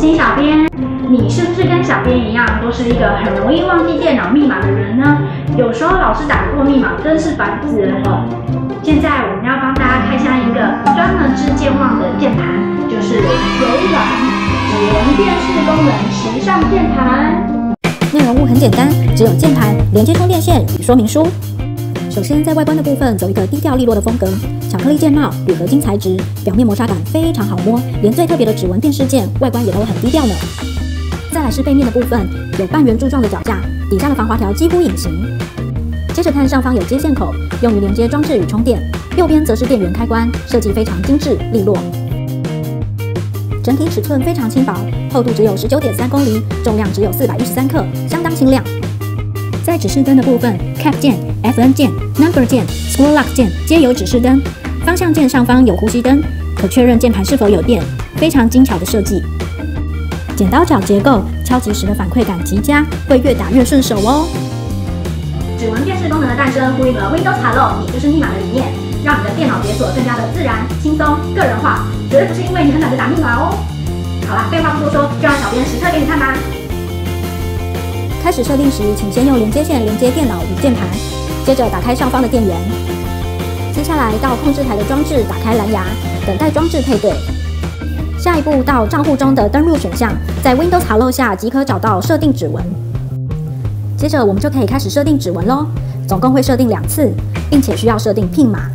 新小编，你是不是跟小编一样，都是一个很容易忘记电脑密码的人呢？有时候老师打错密码，真是烦死人了。现在我们要帮大家开箱一个专门治健忘的键盘，就是微软指纹辨识功能时尚键盘。 内容物很简单，只有键盘、连接充电线与说明书。首先，在外观的部分走一个低调利落的风格，巧克力键帽与合金材质，表面磨砂感非常好摸，连最特别的指纹辨识键外观也都很低调呢。再来是背面的部分，有半圆柱状的脚架，底下的防滑条几乎隐形。接着看上方有接线口，用于连接装置与充电，右边则是电源开关，设计非常精致利落。整体尺寸非常轻薄，厚度只有 19.3 公厘，重量只有413克，相当轻量。在指示灯的部分 ，Cap 键、FN 键、Number 键、Scroll Lock 键皆有指示灯。方向键上方有呼吸灯，可确认键盘是否有电，非常精巧的设计。剪刀脚结构，敲击时的反馈感极佳，会越打越顺手哦。 指纹辨识功能的诞生呼应了 Windows Hello 你就是密码的理念，让你的电脑解锁更加的自然、轻松、个人化，绝对不是因为你很懒得打密码哦。好啦，废话不多说，就让小编实测给你看吧。 开始设定时，请先用连接线连接电脑与键盘，接着打开上方的电源。接下来到控制台的装置打开蓝牙，等待装置配对。下一步到账户中的登录选项，在 Windows Hello 下即可找到设定指纹。接着我们就可以开始设定指纹咯，总共会设定2次，并且需要设定 PIN 码。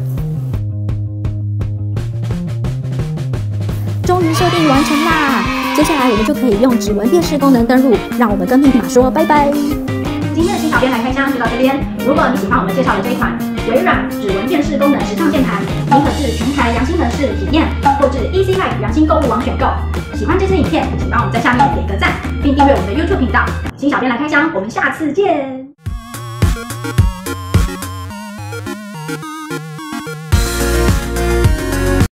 终于设定完成啦！接下来我们就可以用指纹辨识功能登录，让我们跟密码说拜拜。 今天的新小编来开箱就到这边。如果你喜欢我们介绍的这一款微软指纹辨识功能时尚键盘，你可至全台良心人士体验，或至 Easy Life 良心购物网选购。喜欢这支影片，请帮我们在下面点个赞，并订阅我们的 YouTube 频道。新小编来开箱，我们下次见。